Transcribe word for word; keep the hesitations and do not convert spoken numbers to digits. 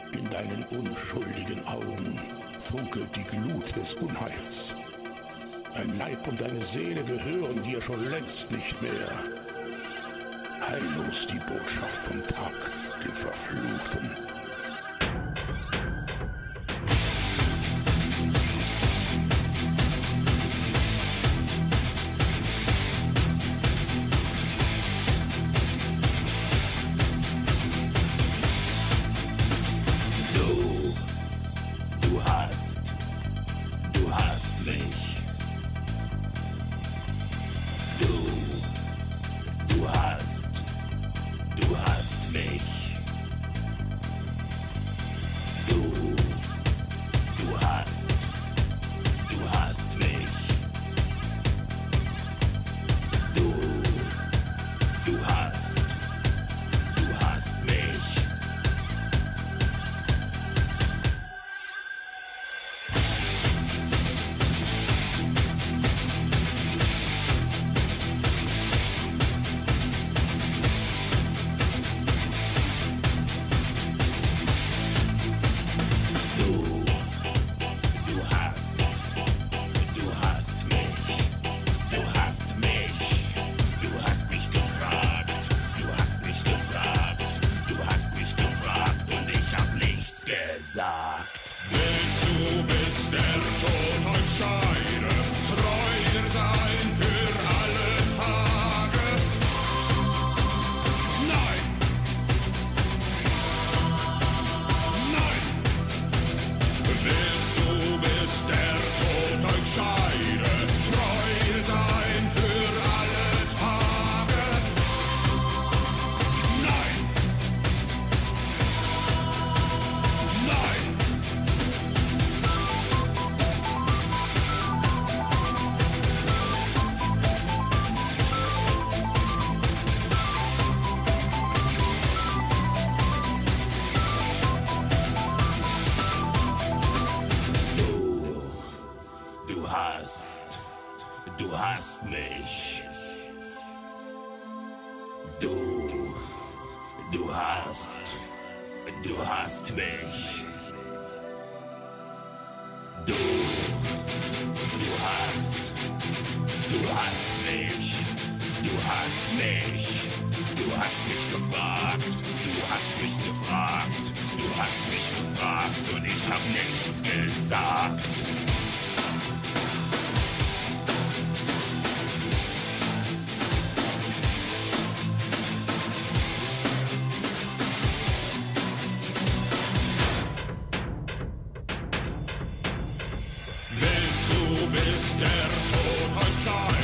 In deinen unschuldigen Augen funkelt die Glut des Unheils. Dein Leib und deine Seele gehören dir schon längst nicht mehr. Heillos die Botschaft vom Tag, dem Verfluchten. Willst du bis der Tod euch scheide, treu sein für alle Tage? Nein! Nein! Willst du bis der Tod euch scheide, treu sein für alle Tage? Nein! Nein! Du hast, du hast mich. Du, du hast, du hast mich. Du, du hast, du hast mich. Du hast mich. Du hast mich gefragt. Du hast mich gefragt. Du hast mich gefragt und ich hab nichts gesagt. Bis der Tod euch scheidet.